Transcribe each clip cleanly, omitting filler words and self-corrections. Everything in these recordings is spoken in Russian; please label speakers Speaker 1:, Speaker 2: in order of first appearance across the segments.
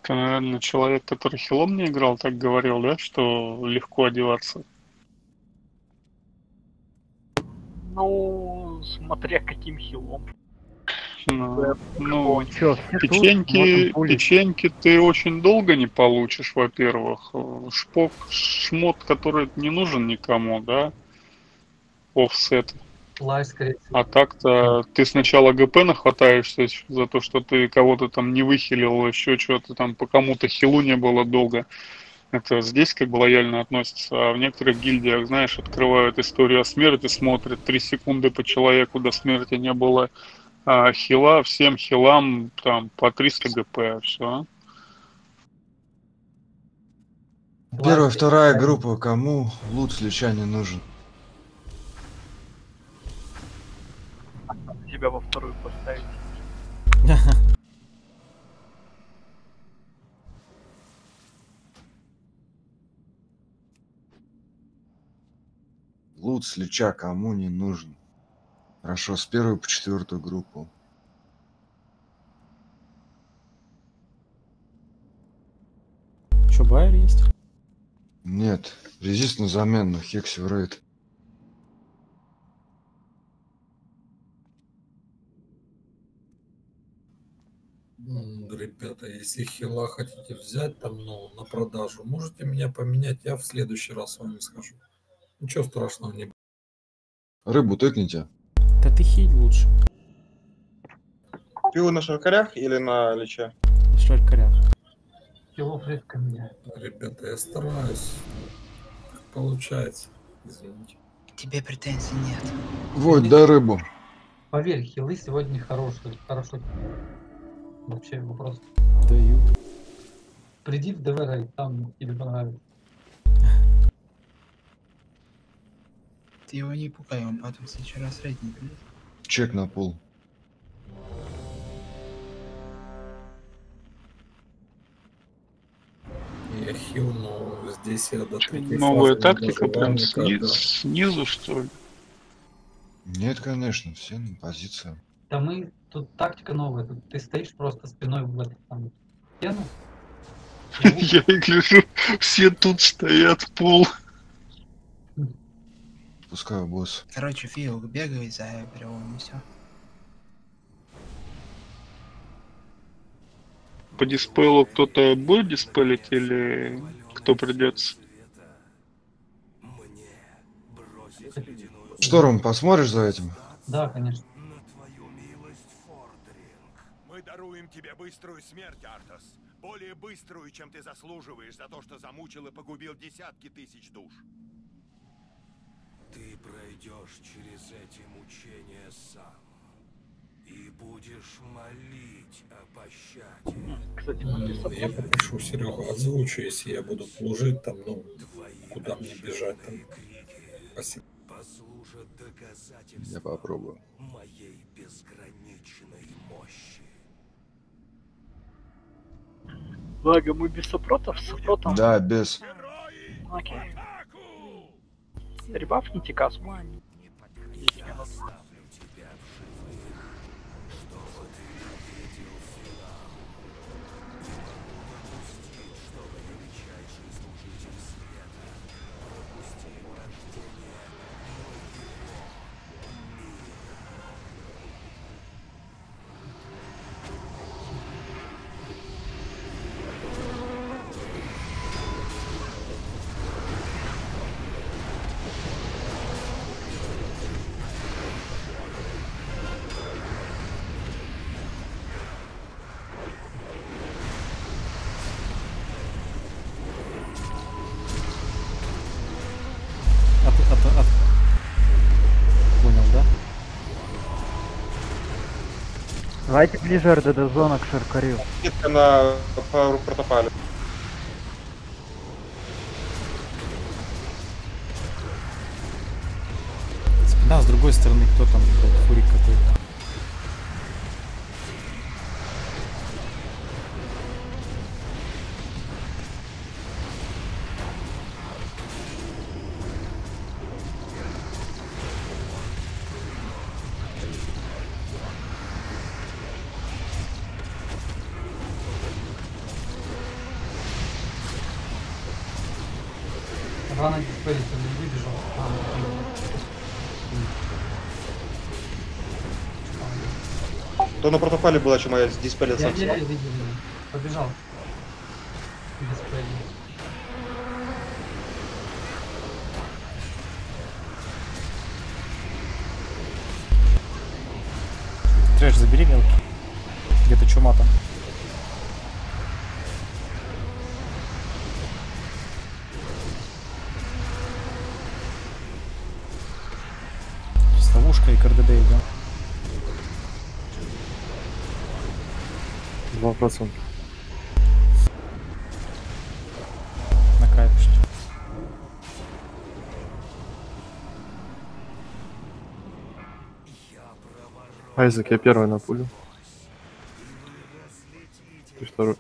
Speaker 1: Это, наверное, человек, который хилом не играл, так говорил, да, что легко одеваться.
Speaker 2: Ну, смотря каким хилом.
Speaker 1: Ну,
Speaker 3: Чё, все тут? Можем пулить.
Speaker 1: печеньки ты очень долго не получишь, во-первых. Шпок, шмот, который не нужен никому, да, офсет.
Speaker 4: Лай, скорее всего.
Speaker 1: А так-то ты сначала ГП нахватаешься за то, что ты кого-то там не выхилил, еще что-то там по кому-то хилу не было долго. Это здесь как бы лояльно относится, а в некоторых гильдиях, знаешь, открывают историю о смерти, смотрят 3 секунды по человеку, до смерти не было хила, всем хилам там по 300 ГП, все.
Speaker 5: Первая, вторая группа, кому лут с Лича не нужен?
Speaker 2: Тебя во вторую поставить.
Speaker 5: Лут с Лича кому не нужен? Хорошо, с первой по четвертую группу.
Speaker 6: Что, байер есть?
Speaker 5: Нет, резист на замену, Хексив Рейд.
Speaker 7: Ребята, если хила хотите взять там, ну, на продажу, можете меня поменять, я в следующий раз с вами схожу. Ничего страшного не будет.
Speaker 5: Рыбу тыкните.
Speaker 6: Да ты хиль лучше.
Speaker 8: Пиво на шаркарях или на личе?
Speaker 6: В шаркарях.
Speaker 4: Хилов редко меняет.
Speaker 7: Ребята, я стараюсь. Как получается. Извините.
Speaker 9: Тебе претензий нет.
Speaker 5: Вот, дай рыбу.
Speaker 4: Поверь, хилы сегодня хорошие. Хорошо. Вообще вопрос.
Speaker 6: Даю.
Speaker 4: Приди в ДВР, там тебе понравится.
Speaker 9: Ты его не пугай, он потом в следующий раз рейд не придет.
Speaker 5: Чек на пол.
Speaker 7: Я хил, но здесь я до третьей
Speaker 1: Новая
Speaker 7: фазы не
Speaker 1: тактика прям
Speaker 7: доживал никогда.
Speaker 1: снизу, что ли?
Speaker 5: Нет, конечно, все на позиции.
Speaker 4: Да мы, тут тактика новая. Тут ты стоишь просто спиной в эту там стену.
Speaker 1: Я и гляжу, все тут стоят, пол.
Speaker 5: Пускай босс.
Speaker 9: Короче, Фил, бегай за переломом, и все.
Speaker 1: По диспелу кто-то будет диспелить или кто придется?
Speaker 5: Шторм, посмотришь за этим?
Speaker 4: Да, конечно.
Speaker 10: Мы даруем тебе быструю смерть, Артас. Более быструю, чем ты заслуживаешь за то, что замучил и погубил десятки тысяч душ.
Speaker 11: Ты пройдешь через эти мучения сам. И будешь молить о пощаде.
Speaker 2: Кстати,
Speaker 7: Я попрошу Серегу озвучу, если я буду служить там, ну, куда мне бежать там. Спасибо.
Speaker 5: Я попробую.
Speaker 11: Моей безграничной мощи.
Speaker 2: Ладно, мы без сопротов, с сопротом.
Speaker 5: Да, без.
Speaker 2: Окей. Ребафните каску.
Speaker 6: Понял, да?
Speaker 3: Давайте ближе РДД зона к Шаркарю.
Speaker 8: Скидка на протопале.
Speaker 6: Да, с другой стороны, кто там, блядь, фурик какой-то.
Speaker 4: Два на дисплее, ты не выбежал.
Speaker 8: То на протопале была, чем я с дисплея
Speaker 4: Я
Speaker 8: сам.
Speaker 4: видел. Побежал. Дисплей.
Speaker 6: Трэш, забери мелкий. Где-то чума там. С ловушкой и КРДД идем.
Speaker 12: 2%.
Speaker 6: Накайпишь.
Speaker 12: Айзек, я первый на пулю. Ты второй.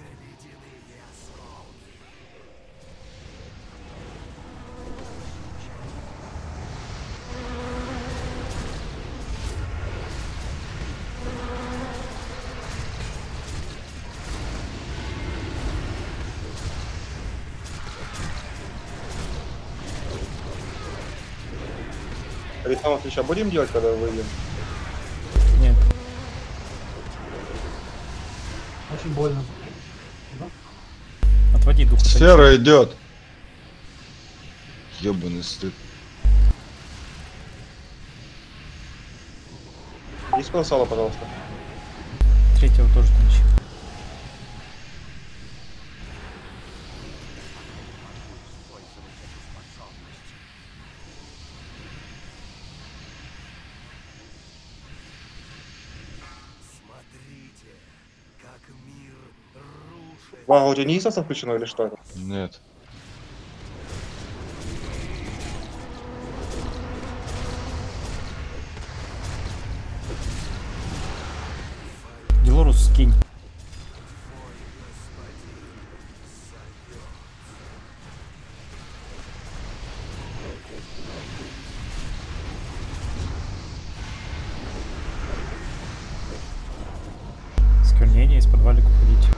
Speaker 8: Ритм отличия будем делать, когда выйдем?
Speaker 6: Нет.
Speaker 4: Очень больно.
Speaker 6: Отводи дух.
Speaker 5: Сфера идет. Ёбаный стыд.
Speaker 8: Диспел сало, пожалуйста.
Speaker 6: Третьего тоже танчи.
Speaker 8: Вага, у тебя не есть включено или что это?
Speaker 5: Нет.
Speaker 6: Делорус скинь. Сквернение, из-под валик уходить.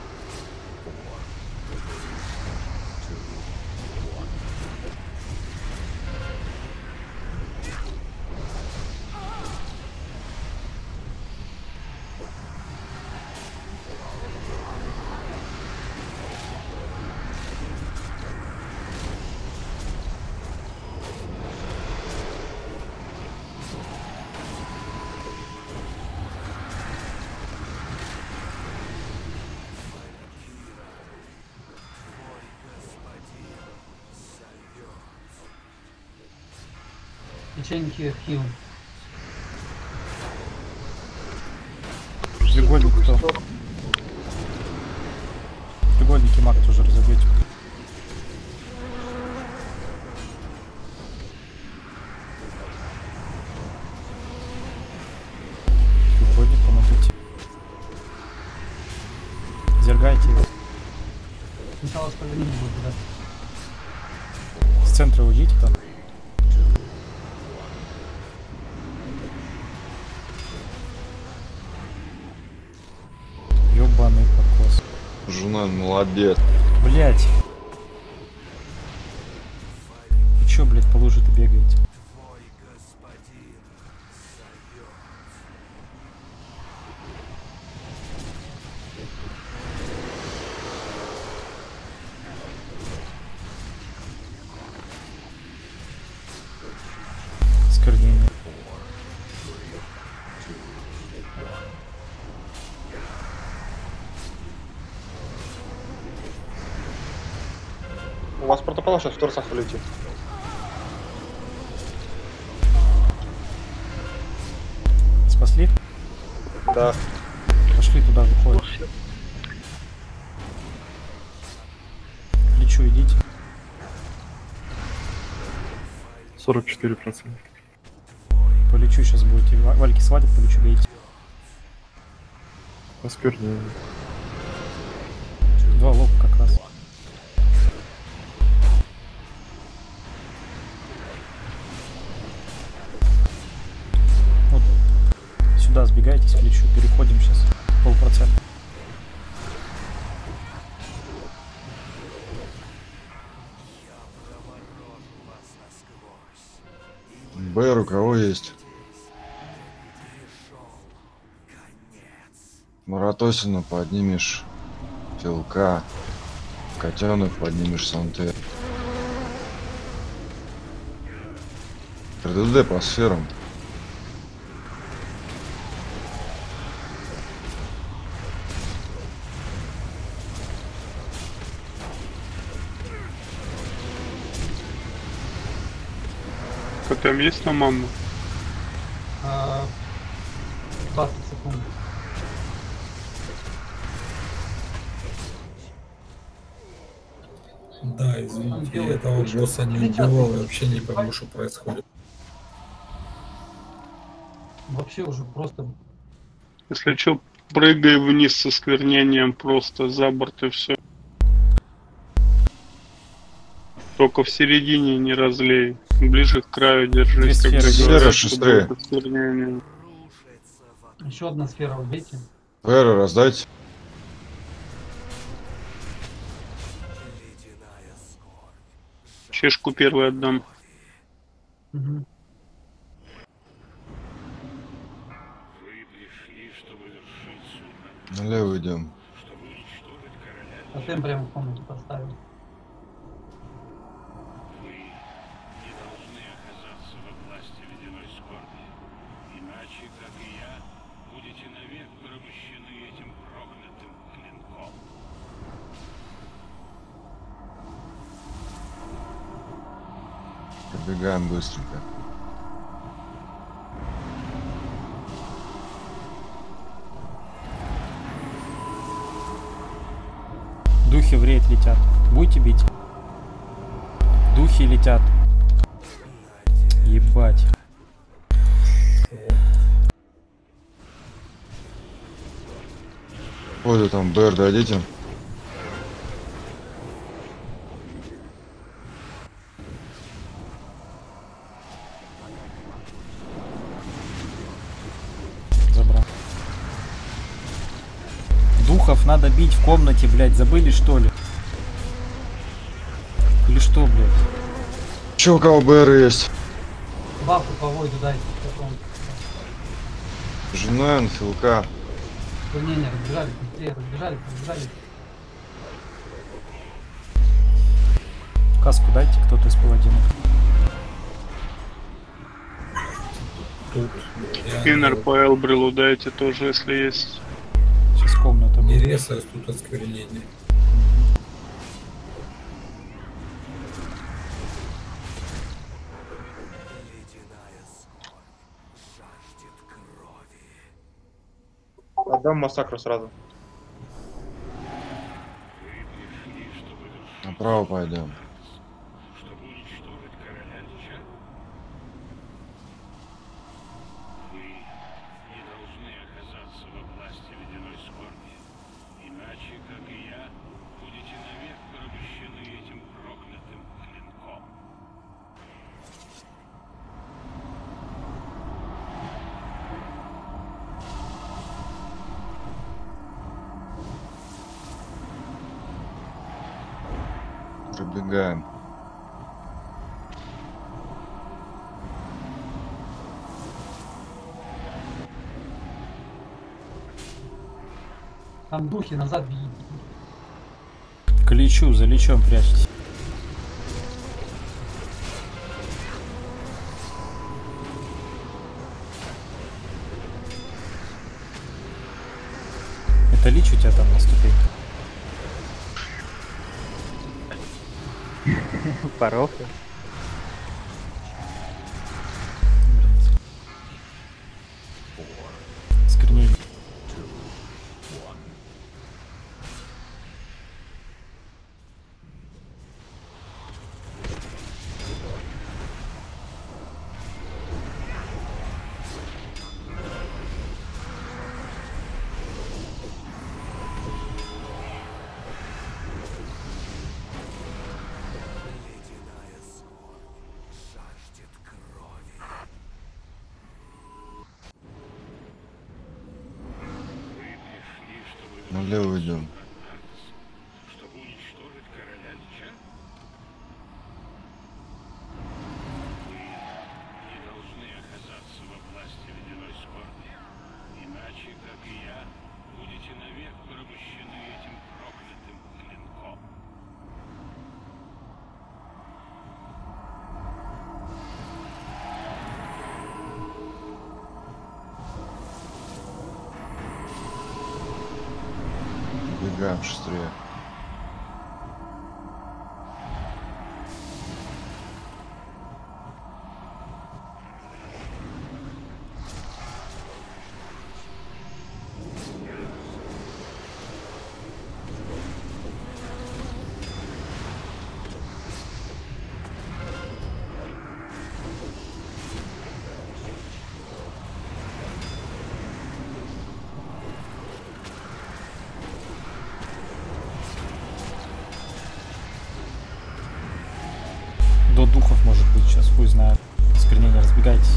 Speaker 4: Печеньки хил.
Speaker 6: Треугольник кто? Треугольники маг тоже разобьете. Треугольник, помогите. Зергайте его.
Speaker 4: Сначала с половины будет, да.
Speaker 6: С центра уйдите там. Ёбаный покос.
Speaker 5: Жена, молодец.
Speaker 6: Блять. Вы чё, блять, по луже-то бегаете? Сквернение.
Speaker 8: У вас протопал сейчас в торсах полетит.
Speaker 6: Спасли?
Speaker 8: Да.
Speaker 6: Пошли туда, выходим. Плечу идите.
Speaker 12: 44%.
Speaker 6: Полечу сейчас будете. Вальки свалят, полечу бейте.
Speaker 12: Осквернение.
Speaker 6: 2 лоб как раз. Вот. Сюда сбегайтесь, плечу. Переходим сейчас. 0,5%.
Speaker 5: БР у кого есть? Маратосину поднимешь. Филка. Котенок поднимешь Санте. РДД по сферам.
Speaker 1: Там есть на маму?
Speaker 4: 20 секунд.
Speaker 7: Да, извините, я этого босса не убивал, я вообще не пойму, что происходит.
Speaker 4: Вообще уже просто...
Speaker 1: Если что, прыгай вниз со сквернением просто за борт и все. Только в середине не разлей. Ближе к краю держись.
Speaker 6: Две сферы,
Speaker 5: сфера шестрее.
Speaker 4: Еще одна сфера убейте.
Speaker 5: БР раздайте.
Speaker 1: Чешку первый отдам.
Speaker 4: Угу.
Speaker 5: Налево идем.
Speaker 4: Тотем прямо в комнате поставил.
Speaker 5: Пробегаем быстренько.
Speaker 6: Духи в рейд летят. Будете бить? Духи летят. Ебать.
Speaker 5: Ой, там БР дадите?
Speaker 6: Забрал. Духов надо бить в комнате, блядь. Забыли, что ли? Или что, блядь?
Speaker 5: Че у кого БР есть?
Speaker 4: Бабку по войду дайте. Потом.
Speaker 5: Жена, Филка.
Speaker 4: Не, разбежались, быстрее, разбежались.
Speaker 6: Каску дайте, кто-то из паладинов.
Speaker 1: Скиннер по Элбрилу дайте тоже, если есть.
Speaker 6: Сейчас комната.
Speaker 7: Не резаюсь тут осквернение.
Speaker 8: Отдам массакру сразу.
Speaker 5: Направо пойдем. Пробегаем.
Speaker 4: Там духи назад бегите.
Speaker 6: К личу, за личом прячьтесь. Это лич у тебя там на ступеньках?
Speaker 3: Порог.
Speaker 6: Сквернение.
Speaker 5: Налево идем. Пробегаем быстрее.
Speaker 6: До духов может быть сейчас, хуй знает. Сквернение, разбегайтесь.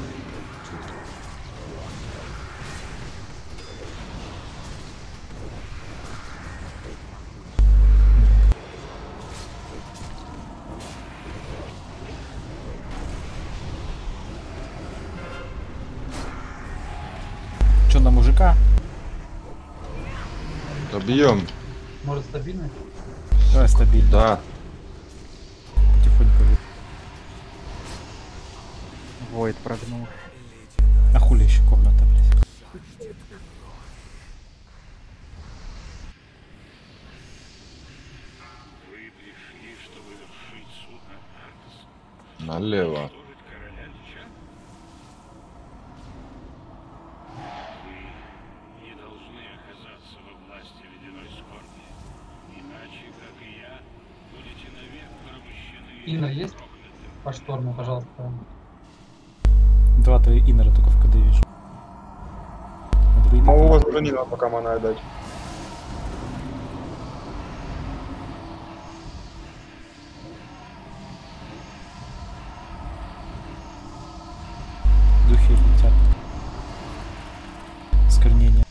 Speaker 6: Че на мужика?
Speaker 5: Добьем.
Speaker 4: Может стабильно?
Speaker 6: Давай стабильно.
Speaker 5: Да.
Speaker 6: Потихоньку.
Speaker 3: Войд прогнул.
Speaker 6: А хули еще комната, блядь?
Speaker 5: Налево.
Speaker 4: Инна есть? По шторму, пожалуйста.
Speaker 6: 2 твои иннера только в КД вижу.
Speaker 8: Могу вас уже не надо пока мана отдать.
Speaker 6: Духи летят. Сквернение.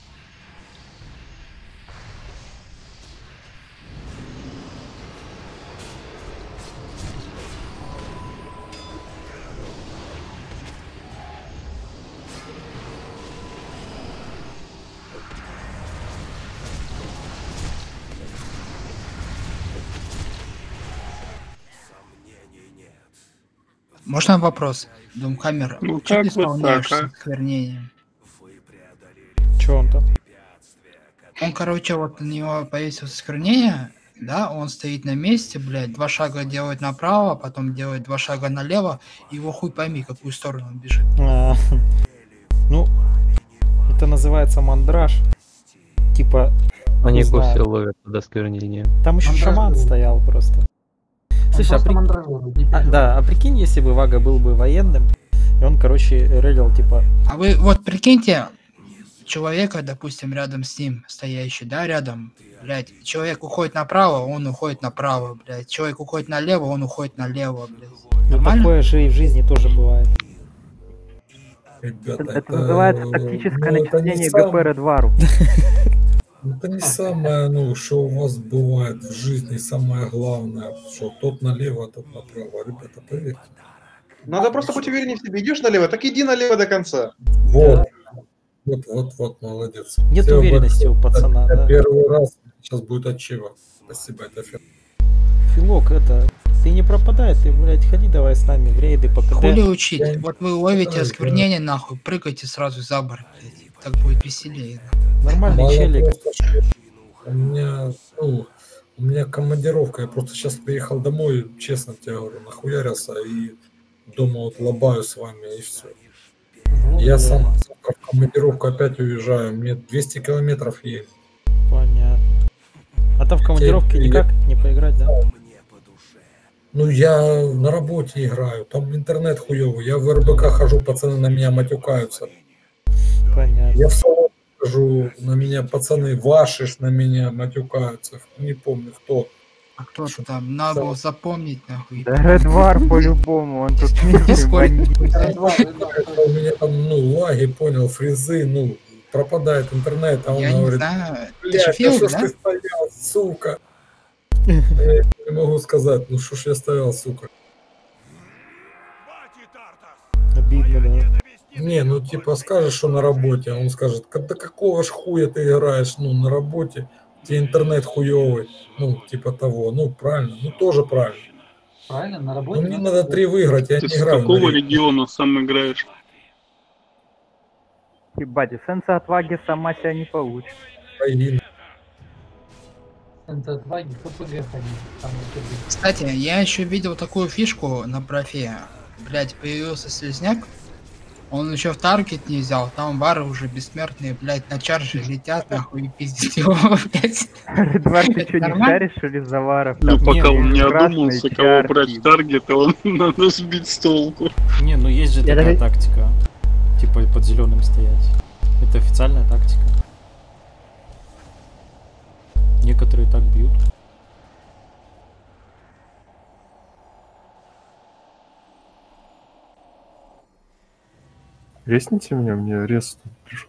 Speaker 9: Можно вопрос? Думхаммер,
Speaker 1: Ну,
Speaker 9: что ты
Speaker 1: как вот
Speaker 9: исполняешь
Speaker 1: так,
Speaker 9: с
Speaker 1: а?
Speaker 9: осквернением?
Speaker 6: Че он там?
Speaker 9: Он, короче, вот на него повесил осквернение, да, он стоит на месте, блядь, 2 шага делает направо, потом делает 2 шага налево, и его хуй пойми, какую сторону он бежит.
Speaker 6: Ну, это называется мандраж. Типа,
Speaker 13: Они
Speaker 6: не знаю.
Speaker 13: все ловят под осквернение.
Speaker 6: Там еще
Speaker 4: Мандраж
Speaker 6: шаман
Speaker 4: был.
Speaker 6: стоял просто. Слышь, да, а прикинь, если бы Вага был бы военным, и он, короче, релил, типа...
Speaker 9: А вы вот прикиньте, человека, допустим, рядом с ним стоящий, да, рядом, блядь, человек уходит направо, он уходит направо, блядь, человек уходит налево, он уходит налево, блядь.
Speaker 6: Ну,
Speaker 9: Нормально?
Speaker 6: такое же и в жизни тоже бывает.
Speaker 7: Ребята,
Speaker 3: Это называется тактическое начисление ГП Редвару.
Speaker 7: Это не самое, ну, что у вас бывает в жизни, самое главное, что тот налево, тот направо. Ребята, поверьте.
Speaker 8: Надо просто быть увереннее в себе. Идешь налево, так иди налево до конца.
Speaker 7: Вот. Вот, молодец.
Speaker 6: Нет
Speaker 7: Все
Speaker 6: уверенности у пацана,
Speaker 7: это
Speaker 6: да.
Speaker 7: первый раз сейчас будет ачива. Спасибо, это фиг.
Speaker 6: Филок, это... Ты не пропадай, ты, блядь, ходи давай с нами в рейды по КД.
Speaker 9: Хули учить? Вот вы ловите осквернение, нахуй, прыгайте сразу за борт, блядь. Так будет веселее.
Speaker 6: Нормальный
Speaker 7: Мало
Speaker 6: челик.
Speaker 7: просто, что у меня командировка, я просто сейчас приехал домой, честно тебе говорю, нахуярился и дома вот лобаю с вами и все. Я сам в командировку опять уезжаю, мне 200 километров едет.
Speaker 6: Понятно. А там в командировке никак не поиграть, да?
Speaker 7: Ну, я на работе играю, там интернет хуёвый, я в РБК хожу, пацаны на меня матюкаются.
Speaker 6: Понятно.
Speaker 7: Я в салон хожу, на меня пацаны ваши на меня матюкаются, не помню кто.
Speaker 9: А кто там? Надо было запомнить, нахуй.
Speaker 3: Да Редвар по-любому, он тут мирный бандит.
Speaker 7: У меня там, ну, лаги, понял, фризы, ну, пропадает интернет, а он
Speaker 9: Я не
Speaker 7: говорит,
Speaker 9: знаю, ты
Speaker 7: блядь,
Speaker 9: же
Speaker 7: а
Speaker 9: фил,
Speaker 7: что ж
Speaker 9: да?
Speaker 7: ты стоял, сука? Я не могу сказать, ну что ж я стоял, сука.
Speaker 6: Обидно, да.
Speaker 7: Не, ну типа скажешь, что на работе, а он скажет, да какого ж хуя ты играешь, ну на работе, тебе интернет хуёвый, ну типа того, ну правильно, ну тоже правильно.
Speaker 4: Правильно, на
Speaker 7: Ну
Speaker 4: работе.
Speaker 7: мне надо 3 выиграть, я
Speaker 1: Ты
Speaker 7: не
Speaker 1: с
Speaker 7: играю.
Speaker 1: какого
Speaker 7: на рейд.
Speaker 1: региона сам играешь?
Speaker 3: Ебать, эссенция отваги сама себя не получит.
Speaker 7: Украина.
Speaker 4: Это два КПГ ходить. Там вот эти.
Speaker 9: Кстати, я еще видел такую фишку на профе. Блять, появился слизняк. Он еще в таргет не взял. Там вары уже бессмертные, блять, на чарже летят, нахуй, и пиздит его, блять.
Speaker 3: Редвар, ты что, не шаришь, что ли, за варов?
Speaker 1: Ну,
Speaker 3: Там
Speaker 1: пока он не
Speaker 3: красные
Speaker 1: одумался, кого
Speaker 3: чарки.
Speaker 1: брать в таргет, он надо сбить с толку.
Speaker 6: Не, ну есть же
Speaker 3: Я
Speaker 6: такая
Speaker 3: даже-
Speaker 6: тактика. Типа под зеленым стоять. Это официальная тактика. Некоторые так бьют.
Speaker 12: Ресните меня, мне рез тут пришел.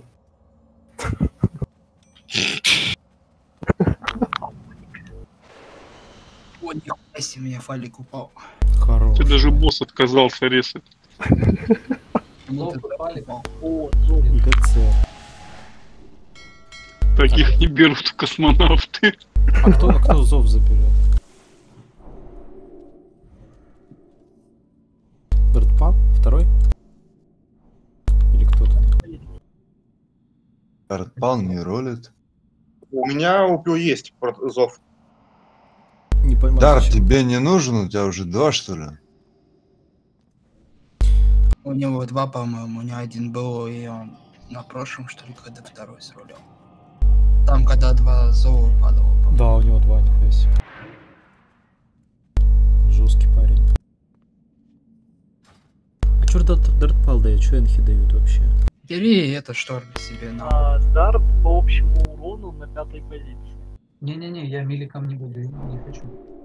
Speaker 9: О, нихуя себе, меня фалик упал.
Speaker 6: Хорош.
Speaker 1: Ты даже босс отказался резать.
Speaker 9: Ну, ты
Speaker 4: фалик.
Speaker 2: О, зомби.
Speaker 6: ГЦ.
Speaker 1: Таких не берут космонавты.
Speaker 6: А кто зов заберет? Бертпап? Второй? Или кто-то?
Speaker 5: Артпал не ролит.
Speaker 8: У меня у Пью есть зов.
Speaker 6: Не понимаю.
Speaker 5: Дар,
Speaker 6: зачем.
Speaker 5: тебе не нужен? У тебя уже 2, что ли?
Speaker 9: у него 2, по-моему, у него 1 был, и он на прошлом, что ли, когда второй срулил. Там, когда 2 зова падало.
Speaker 6: Да, у него 2, нихуя себе. Жесткий парень. А чё дартпал дает? Чё энхи дают вообще?
Speaker 9: Бери это шторм себе на...
Speaker 2: Дарт по общему урону на 5-й позиции.
Speaker 4: Не-не-не, я миликом не буду, не хочу.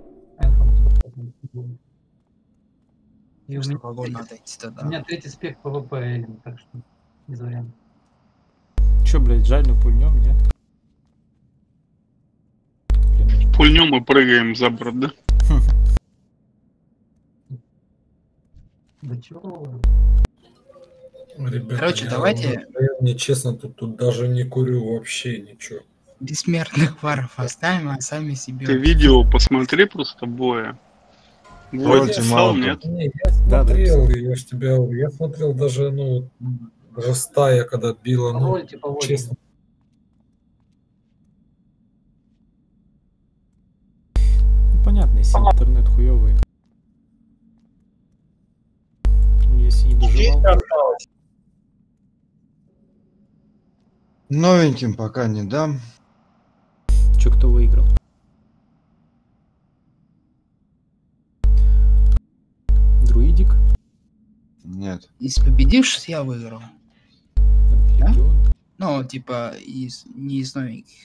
Speaker 4: И у
Speaker 9: Что
Speaker 4: меня,
Speaker 9: вагон надо идти
Speaker 4: у
Speaker 9: тогда.
Speaker 4: меня 3-й спек ПВП, так что без вариантов.
Speaker 6: Чё, блядь, жальную пульнем, нет? Блин,
Speaker 1: Пульнем и прыгаем за борт, да?
Speaker 4: Да чё?
Speaker 7: Ребята,
Speaker 9: Короче,
Speaker 7: я
Speaker 9: давайте-
Speaker 7: не честно, тут даже не курю вообще ничего.
Speaker 9: Бессмертных варов оставим, а сами себе...
Speaker 1: Ты видео посмотри просто боя. Вот,
Speaker 5: Против
Speaker 1: писал,
Speaker 5: Малта.
Speaker 1: нет?
Speaker 7: Не, я
Speaker 6: Да,
Speaker 7: смотрел, я ж тебя, я смотрел даже, ну, даже стая, когда била, ну,
Speaker 4: Роль типа вот.
Speaker 7: честно.
Speaker 6: ну, понятно, если интернет хуёвый. Ну, если не доживал.
Speaker 5: Новеньким пока не дам.
Speaker 6: Чё, кто выиграл? Друидик?
Speaker 5: Нет.
Speaker 9: Из победивших я выиграл.
Speaker 6: Легион?
Speaker 9: Ну, типа, не из новеньких.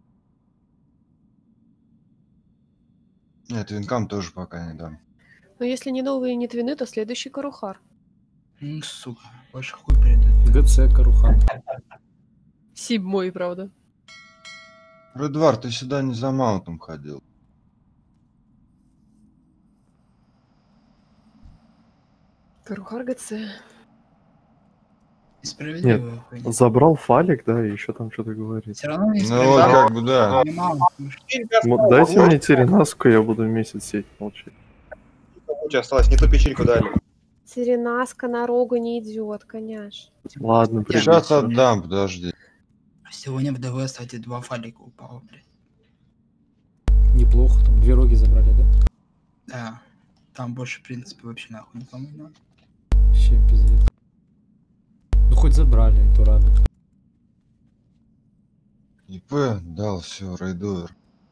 Speaker 5: Нет, винкам тоже пока не дам.
Speaker 13: Но если не новые не твины, то следующий Карухар.
Speaker 9: Ну, сука, больше хуй придут.
Speaker 6: ГЦ Карухан.
Speaker 13: 7-й, правда.
Speaker 5: Редвар, ты сюда не за маунтом ходил.
Speaker 13: Карухар ГЦ.
Speaker 9: Несправедливая хуйня.
Speaker 12: Забрал фалик, да, и еще там что-то говорит.
Speaker 9: Все равно
Speaker 5: Ну вот
Speaker 9: несправедливо.
Speaker 5: как бы да.
Speaker 12: Дайте мне теренаску, я буду месяц сидеть молчать.
Speaker 8: У тебя осталось не ту печеньку дали.
Speaker 13: Теренаска на рогу не идет, коняш.
Speaker 12: Ладно,
Speaker 5: Сейчас
Speaker 12: придется.
Speaker 5: отдам, подожди.
Speaker 9: Сегодня в ДВ, кстати, 2 фалика упало, блядь.
Speaker 6: Неплохо, там 2 роги забрали, да?
Speaker 9: Да. Там больше, в принципе, вообще нахуй никому не надо.
Speaker 6: Вообще пиздец. Ну хоть забрали эту раду.
Speaker 5: ИП дал, все, рейдовер.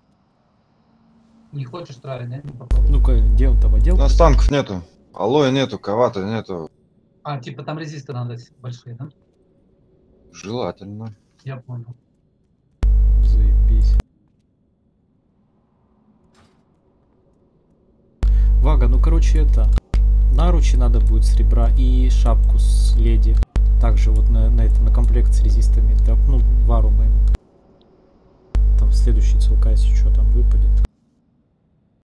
Speaker 4: Не хочешь травить, да? Не попробуй.
Speaker 6: Ну-ка, где он там одел?
Speaker 5: У нас танков нету. Алоэ нету, кавата нету.
Speaker 4: А, типа там резисты надо большие, да?
Speaker 5: Желательно.
Speaker 4: Я понял.
Speaker 6: Заебись. Вага, ну короче это. Наручи надо будет с ребра и шапку с леди. Также вот на комплект с резистами. Да, ну, вару моему. Там следующий целка, если что там выпадет.